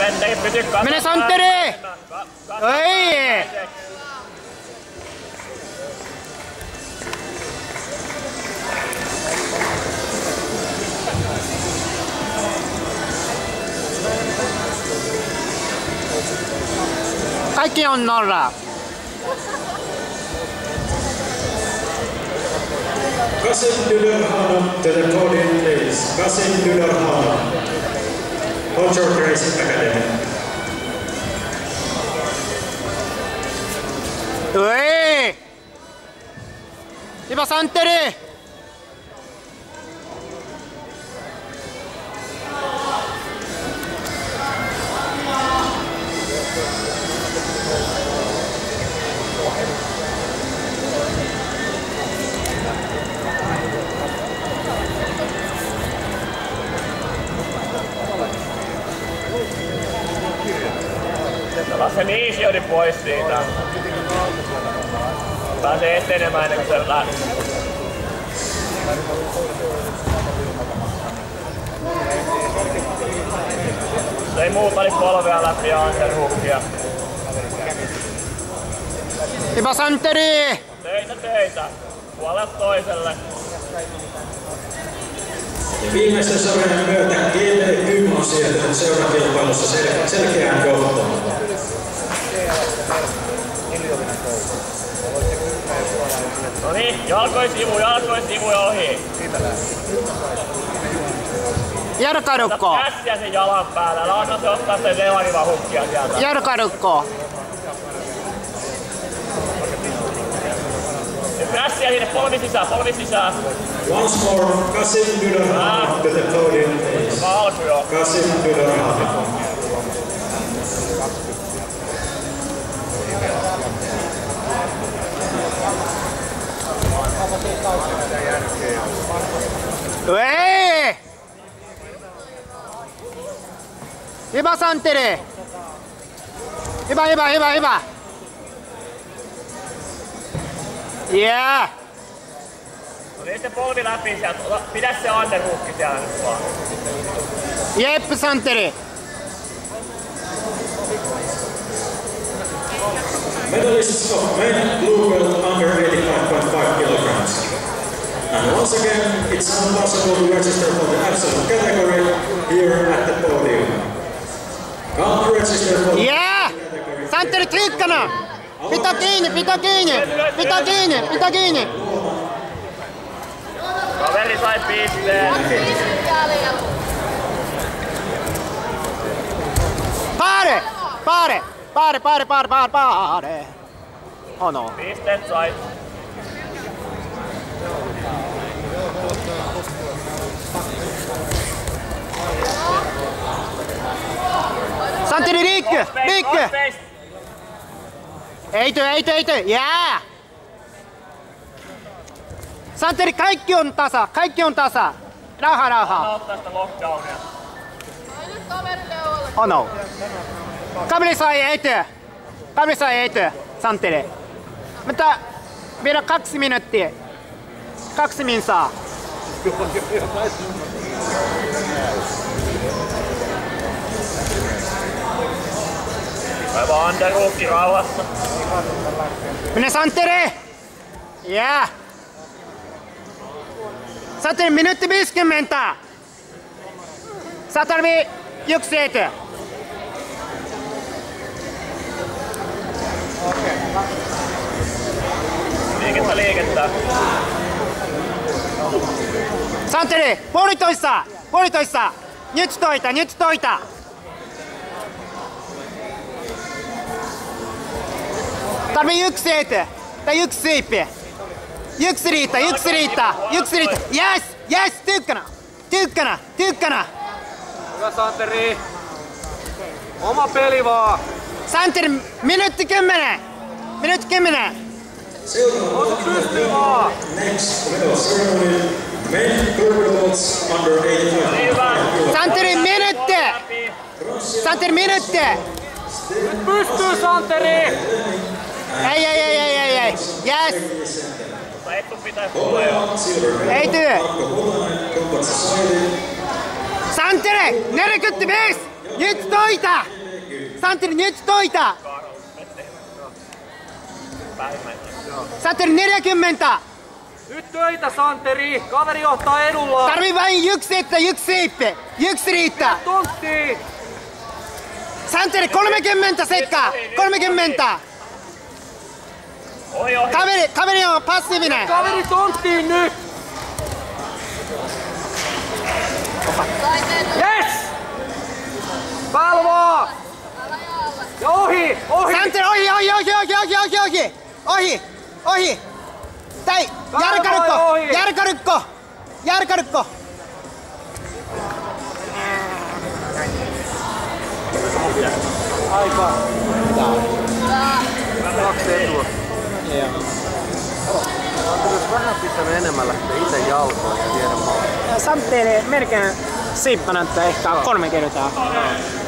Santeri, pysy kasassa. Mene Santeri! Ei! Kaikki on nolla. Kasim Dudurhana to the podium, please. Kasim Dudurhana, Hot Short Racing Academy. Ei! Hyvä Santeri! Se niisiodi pois siitä. Pääsee etenemään ennen kuin se lähtee. Se ei muutali polvea läpi ja underhookia. Hyvä Santeri! Teitä. Puolelle toiselle. Ja viimeisten sarjan myötä GT10 on siirtynyt seurakilpailussa selkeään johtoon. No niin, jalkoi sivu ja ohi. Jarkadukko! Käsiä sen jalan päällä, älä anna se ottaa sen levaniva-hukkia sieltä. Jarkadukko! Käsiä sinne, polvi sisään. Once more, Kasim Dudurhana to the podium, please. Alku jo. Kasim Dudurhana. Ei! Hyvä Santeri! Hyvä! Yeah! No niin se polvi läpi sieltä, pidä se underhookki siellä nyt vaan. Jep Santeri! Medalists of men blue belt under 85.5 kilograms. And once again, it's not possible to register for the absolute category here at the podium. Can't register for the Yeah! category. Santeri tiukkana! Pitä kiinni! Kaveri sai pisteen. Pare! Oh no. Pisteet sai. Santeri liikky! Ei työ! Jää! Santeri, kaikki on tasa! Rauha! Ottaa sitä lockdownia. Oh no. Kaveri sai ei työ, Santeri. Mutta vielä 2 minuuttia. 2 minsaa. Aivan underhookki rauhassa. Mene Santeri! Yeah! Santeri, minuutti 50! Sä tarvii 1 etyä. Liikettä. Santeri, puolitoista! Nyt toita! Tarvii 1 etyä. Tai 1 siipi. 1 riittää. Yes! Tykkänä! Hyvä Santeri. Oma peli vaan. Santeri, minuutti 10! Ota pystyy vaan. Next medal ceremony, men blue belts under 85. Santeri, minuutti! Nyt pystyy Santeri. Ei. Yes! Ettu pitää tulla jo. Ei työ! Santeri, 45! Nyt toita! Santeri, nyt toita! Santeri, 40! Nyt töitä, Santeri! Kaveri johtaa edulla! Tarvii vain yksi etä, yksi seippe! Yksi riittää! Tontti! Santeri, 30 sekkaa! 30! Ohi, ohi. Kaveri on passiivinen! Kaveri tonttiin nyt! Yes! Päällä vaan! Ja ohi! Ohi! Santeri, ohi! Ohi! Tai, Järkarykko! Aika. Kaksi etua. Jos vähän pistänyt enemmän lähtee itse jalkoon ja viedä maalle. Santeri melkein siippanat ehkä 3 kertaa.